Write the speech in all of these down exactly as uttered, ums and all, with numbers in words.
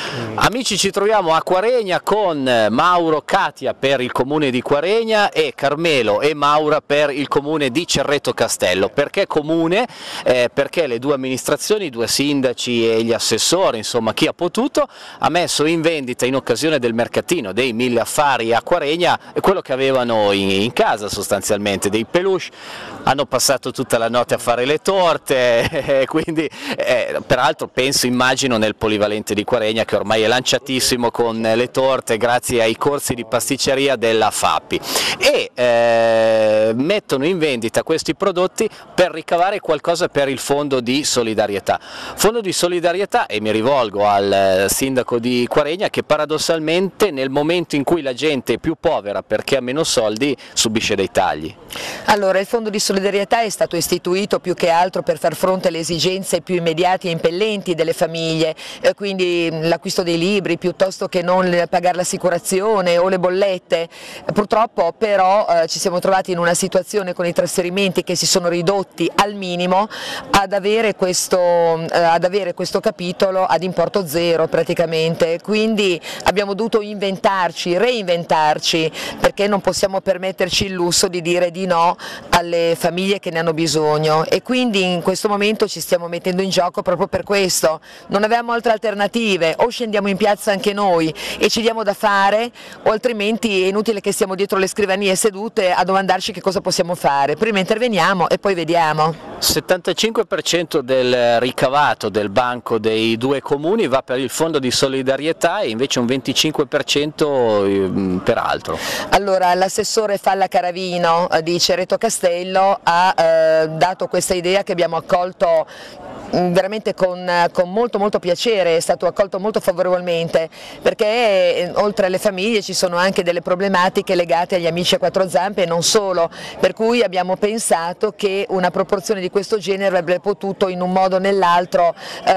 Amici, ci troviamo a Quaregna con Mauro Katia per il comune di Quaregna e Carmelo e Maura per il comune di Cerreto Castello. Perché comune? Eh, perché le due amministrazioni, i due sindaci e gli assessori, insomma chi ha potuto, ha messo in vendita in occasione del mercatino dei mille affari a Quaregna quello che avevano in, in casa sostanzialmente, dei peluche. Hanno passato tutta la notte a fare le torte, quindi eh, peraltro penso, immagino, nel polivalente di Quaregna che ormai è lanciatissimo con le torte grazie ai corsi di pasticceria della Fappi, e eh, mettono in vendita questi prodotti per ricavare qualcosa per il fondo di solidarietà. Fondo di solidarietà, e mi rivolgo al sindaco di Quaregna, che paradossalmente nel momento in cui la gente è più povera perché ha meno soldi subisce dei tagli. Allora, il fondo di solidarietà è stato istituito più che altro per far fronte alle esigenze più immediate e impellenti delle famiglie, eh, quindi l'acquisto dei libri piuttosto che non pagare l'assicurazione o le bollette. Purtroppo però eh, ci siamo trovati in una situazione con i trasferimenti che si sono ridotti al minimo ad avere questo, eh, ad avere questo capitolo ad importo zero praticamente, quindi abbiamo dovuto inventarci, reinventarci, perché non possiamo permetterci il lusso di dire di no alle famiglie che ne hanno bisogno, e quindi in questo momento ci stiamo mettendo in gioco proprio per questo. Non avevamo altre alternative: o scendiamo in piazza anche noi e ci diamo da fare, o altrimenti è inutile che stiamo dietro le scrivanie sedute a domandarci che cosa possiamo fare. Prima interveniamo e poi vediamo. settantacinque per cento del ricavato del banco dei due comuni va per il fondo di solidarietà e invece un venticinque per cento per altro. Allora, l'assessore Falla Caravino di Cerreto Castello ha eh, dato questa idea che abbiamo accolto veramente con, con molto molto piacere, è stato accolto molto favorevolmente, perché eh, oltre alle famiglie ci sono anche delle problematiche legate agli amici a quattro zampe e non solo, per cui abbiamo pensato che una proporzione di questo genere avrebbe potuto in un modo o nell'altro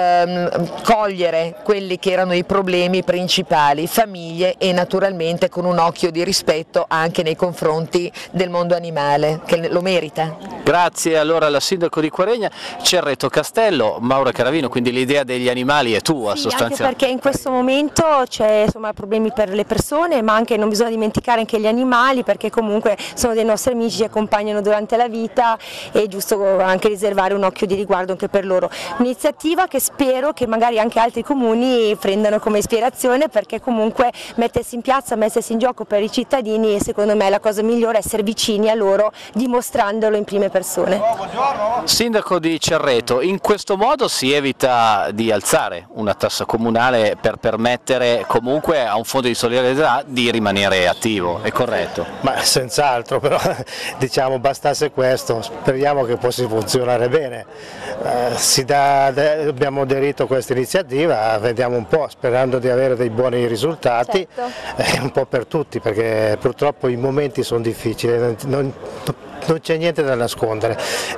ehm, cogliere quelli che erano i problemi principali, famiglie, e naturalmente con un occhio di rispetto anche nei confronti del mondo animale, che lo merita. Grazie allora alla sindaco di Quaregna. Cerreto Castello, Maura Caravino, quindi l'idea degli animali è tua, sì, sostanzialmente. Anche perché in questo momento c'è problemi per le persone, ma anche non bisogna dimenticare anche gli animali, perché comunque sono dei nostri amici, ci accompagnano durante la vita, è giusto anche riservare un occhio di riguardo anche per loro. Un'iniziativa che spero che magari anche altri comuni prendano come ispirazione, perché comunque mettersi in piazza, mettersi in gioco per i cittadini, secondo me è la cosa migliore, essere vicini a loro dimostrandolo in prime persone. Sindaco di Cerreto, in questo modo si evita di alzare una tassa comunale per permettere comunque a un fondo di solidarietà di rimanere attivo, è corretto? Ma senz'altro, però diciamo bastasse questo, speriamo che possa funzionare bene. Eh, si dà, abbiamo aderito a questa iniziativa, vediamo un po', sperando di avere dei buoni risultati, certo. eh, un po' per tutti, perché purtroppo i momenti sono difficili, non, non, non c'è niente da nascondere,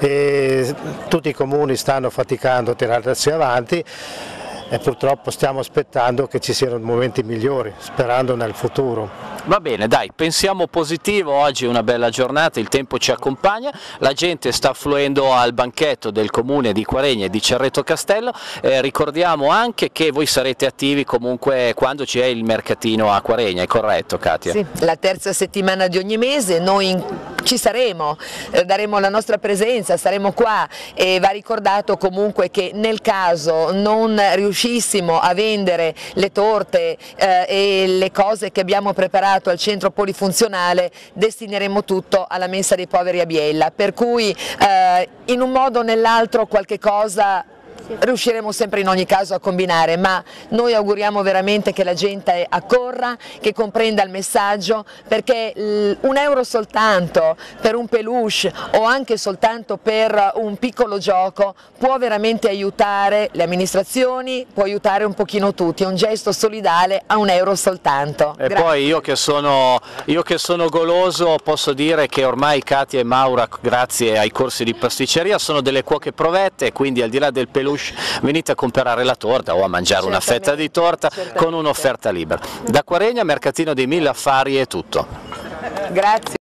e tutti i comuni stanno faticando a tirarsi avanti e purtroppo stiamo aspettando che ci siano momenti migliori, sperando nel futuro. Va bene, dai, pensiamo positivo, oggi è una bella giornata, il tempo ci accompagna, la gente sta affluendo al banchetto del comune di Quaregna e di Cerreto Castello, eh, ricordiamo anche che voi sarete attivi comunque quando c'è il mercatino a Quaregna, è corretto Katia? Sì, la terza settimana di ogni mese noi ci saremo, eh, daremo la nostra presenza, saremo qua, e va ricordato comunque che nel caso non riuscissimo a vendere le torte eh, e le cose che abbiamo preparato al centro polifunzionale, destineremo tutto alla mensa dei poveri a Biella, per cui eh, in un modo o nell'altro qualche cosa riusciremo sempre in ogni caso a combinare, ma noi auguriamo veramente che la gente accorra, che comprenda il messaggio, perché un euro soltanto per un peluche o anche soltanto per un piccolo gioco può veramente aiutare le amministrazioni, può aiutare un pochino tutti, è un gesto solidale a un euro soltanto. E Grazie. poi io che, sono, io che sono goloso posso dire che ormai Katia e Maura, grazie ai corsi di pasticceria, sono delle cuoche provette, quindi al di là del peluche venite a comprare la torta o a mangiare una fetta di torta con un'offerta libera. Da Quaregna, mercatino dei mille affari è tutto. Grazie.